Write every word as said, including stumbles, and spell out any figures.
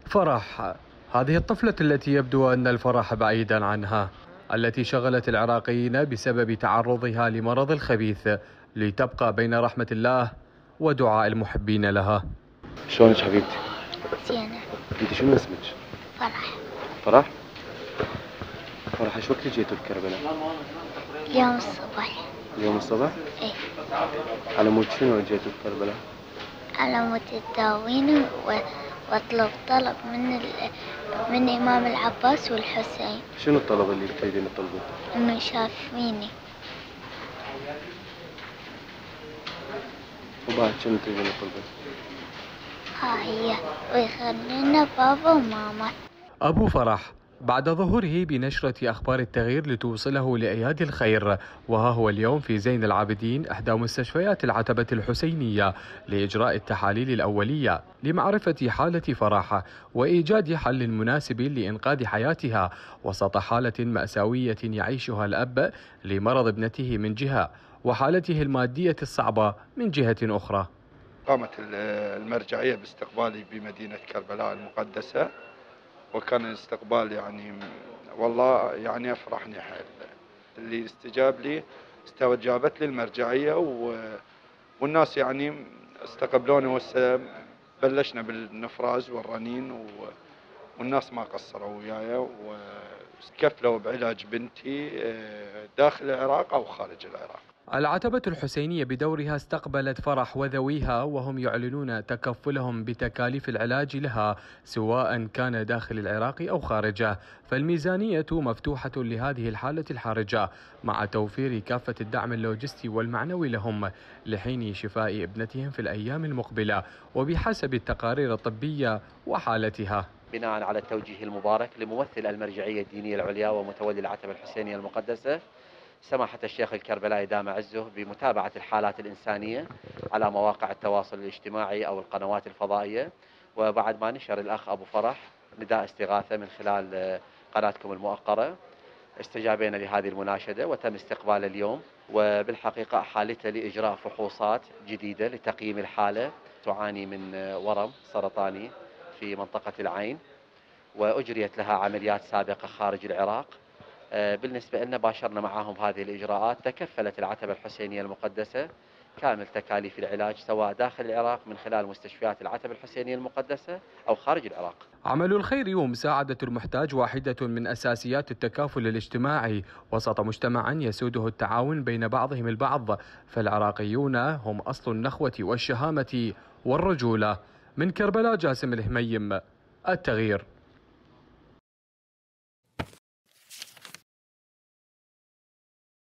فرح، هذه الطفلة التي يبدو أن الفرح بعيدا عنها، التي شغلت العراقيين بسبب تعرضها لمرض الخبيث، لتبقى بين رحمة الله ودعاء المحبين لها. شلونك حبيبتي؟ زينة. انت شنو اسمك؟ فرح. فرح؟ فرح ايش وقت جيتوا لكربلاء؟ اليوم الصبح. اليوم الصبح؟ ايه. على مود شنو جيتوا لكربلاء؟ على مود تداويني و... واطلب طلب من ال... من امام العباس والحسين. شنو الطلب اللي تريدين تطلبوه؟ انه يشافيني. وبعد شنو تريدين تطلبون؟ ها هي ويخلينا بابا وماما. أبو فرح بعد ظهوره بنشرة أخبار التغيير لتوصله لأيادي الخير، وها هو اليوم في زين العابدين إحدى مستشفيات العتبة الحسينية لإجراء التحاليل الأولية لمعرفة حالة فرح وإيجاد حل مناسب لإنقاذ حياتها وسط حالة مأساوية يعيشها الأب لمرض ابنته من جهة وحالته المادية الصعبة من جهة أخرى. قامت المرجعية باستقبالي بمدينة كربلاء المقدسة، وكان الاستقبال يعني والله يعني أفرحني حيل. اللي استجاب لي استجابت لي المرجعية والناس يعني استقبلوني وهسه بلشنا بالنفراز والرنين والناس ما قصروا وياي وكفلوا بعلاج بنتي داخل العراق أو خارج العراق. العتبة الحسينية بدورها استقبلت فرح وذويها وهم يعلنون تكفلهم بتكاليف العلاج لها سواء كان داخل العراق أو خارجه، فالميزانية مفتوحة لهذه الحالة الحرجة مع توفير كافة الدعم اللوجستي والمعنوي لهم لحين شفاء ابنتهم في الأيام المقبلة وبحسب التقارير الطبية وحالتها. بناء على التوجيه المبارك لممثل المرجعية الدينية العليا ومتولي العتبة الحسينية المقدسة سماحة الشيخ الكربلائي دام عزه بمتابعة الحالات الإنسانية على مواقع التواصل الاجتماعي أو القنوات الفضائية، وبعد ما نشر الأخ أبو فرح نداء استغاثة من خلال قناتكم المؤقرة استجابينا لهذه المناشدة وتم استقبال اليوم. وبالحقيقة حالته لإجراء فحوصات جديدة لتقييم الحالة، تعاني من ورم سرطاني في منطقة العين وأجريت لها عمليات سابقة خارج العراق. بالنسبة لنا باشرنا معهم هذه الإجراءات، تكفلت العتبة الحسينية المقدسة كامل تكاليف العلاج سواء داخل العراق من خلال مستشفيات العتبة الحسينية المقدسة أو خارج العراق. عمل الخير ومساعدة المحتاج واحدة من أساسيات التكافل الاجتماعي وسط مجتمع يسوده التعاون بين بعضهم البعض، فالعراقيون هم أصل النخوة والشهامة والرجولة. من كربلاء جاسم الهميم، التغيير.